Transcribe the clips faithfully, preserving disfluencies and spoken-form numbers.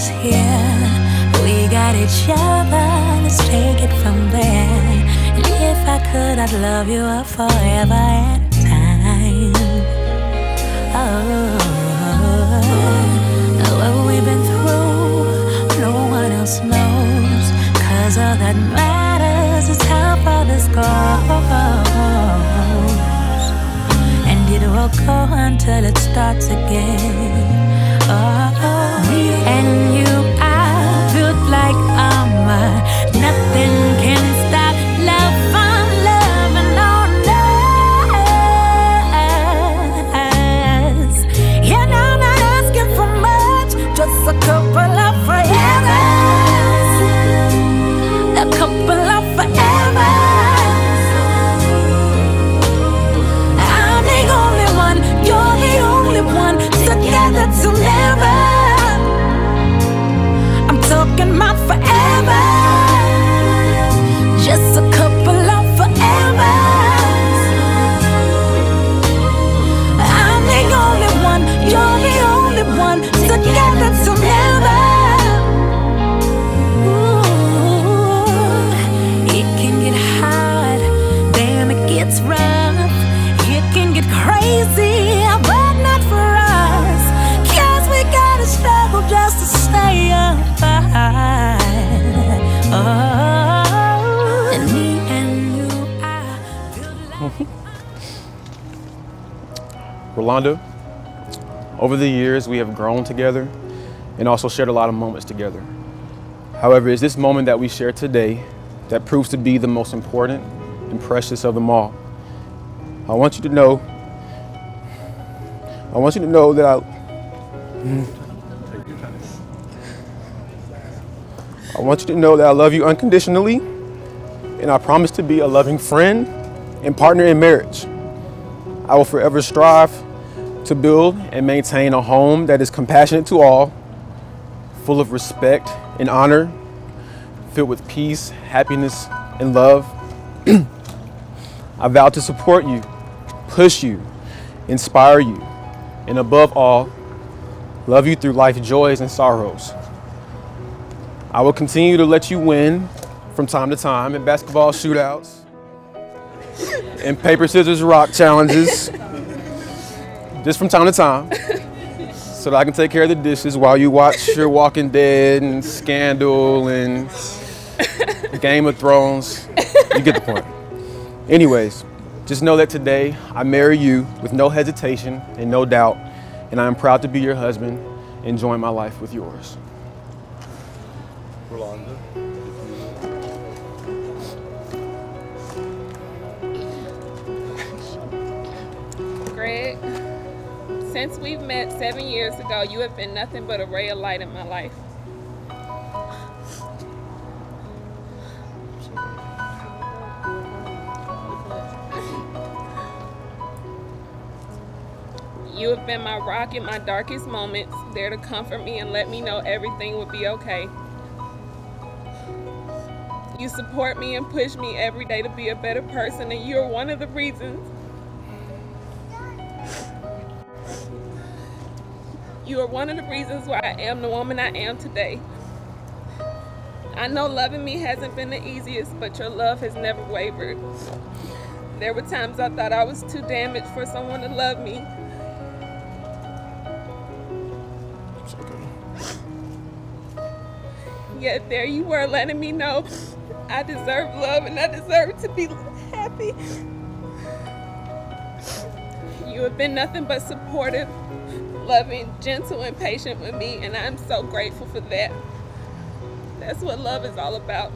here. We got each other, let's take it from there. And if I could, I'd love you up forever and time. Oh, what we've been through, no one else knows. Cause all that matters is how far this goes. And it will go until it starts again. Oh, me and you are built like armor. Nothing can stop love from loving on us. Yeah, no, I'm not asking for much, just a couple of forevers, a couple of forevers. I'm the only one, you're the only one, together till never. I'm talking about forever, just a couple of forevers. I'm the only one, you're the only one, together till never. Ooh, it can get hard, damn it gets rough. It can get crazy, but not for us. Cause we gotta struggle just to stay alive. Oh, and me and you are built like Rolanda, over the years we have grown together and also shared a lot of moments together. However, it's this moment that we share today that proves to be the most important and precious of them all. I want you to know, I want you to know that I, I want you to know that I love you unconditionally, and I promise to be a loving friend and partner in marriage. I will forever strive to build and maintain a home that is compassionate to all, full of respect and honor, filled with peace, happiness, and love. I vow to support you, push you, inspire you, and above all, love you through life's joys and sorrows. I will continue to let you win from time to time in basketball shootouts and paper, scissors, rock challenges, just from time to time, so that I can take care of the dishes while you watch your Walking Dead and Scandal and Game of Thrones. You get the point. Anyways, just know that today I marry you with no hesitation and no doubt, and I am proud to be your husband and join my life with yours. Rolanda. Greg, since we've met seven years ago, you have been nothing but a ray of light in my life. You have been my rock in my darkest moments, there to comfort me and let me know everything will be okay. You support me and push me every day to be a better person, and you're one of the reasons. You are one of the reasons why I am the woman I am today. I know loving me hasn't been the easiest, but your love has never wavered. There were times I thought I was too damaged for someone to love me. Yet there you were, letting me know I deserve love and I deserve to be happy. You have been nothing but supportive, loving, gentle, and patient with me, and I'm so grateful for that. That's what love is all about.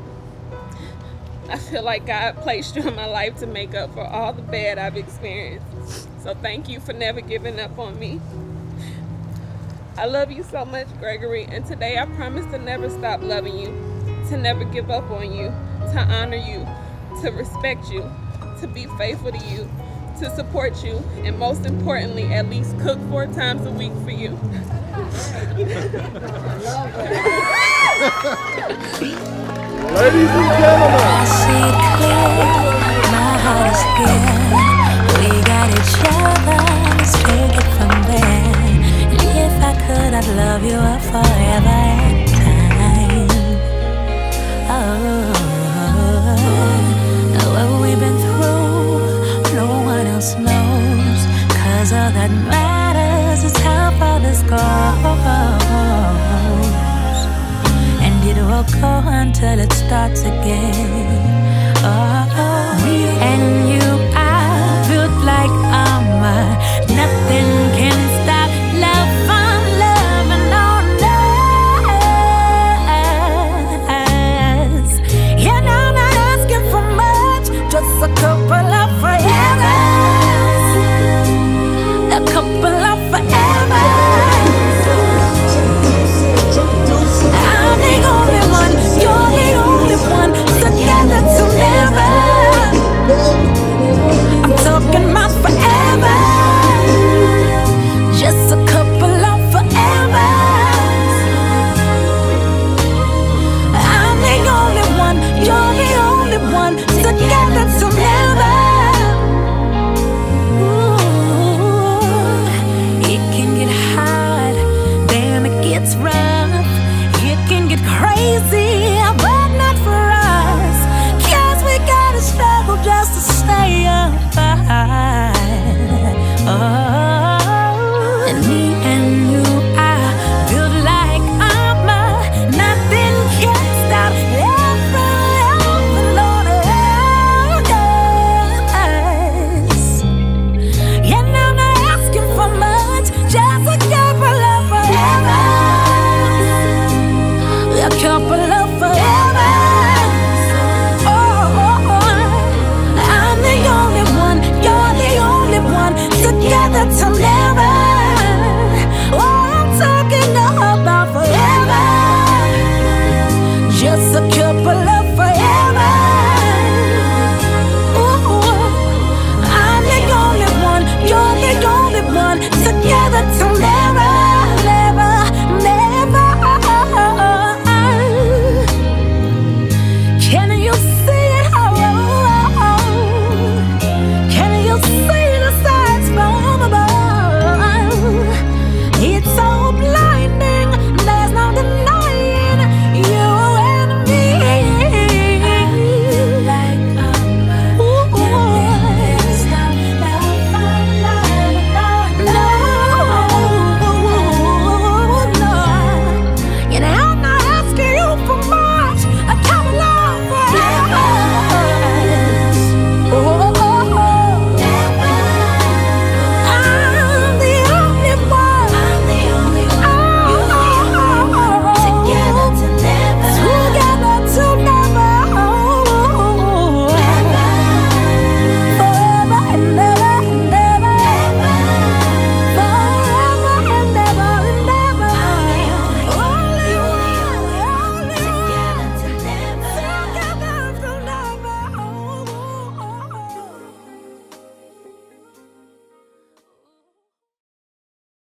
I feel like God placed you in my life to make up for all the bad I've experienced. So thank you for never giving up on me. I love you so much, Gregory, and today I promise to never stop loving you, to never give up on you, to honor you, to respect you, to be faithful to you, to support you, and most importantly, at least cook four times a week for you. Ladies and gentlemen. I see it clear.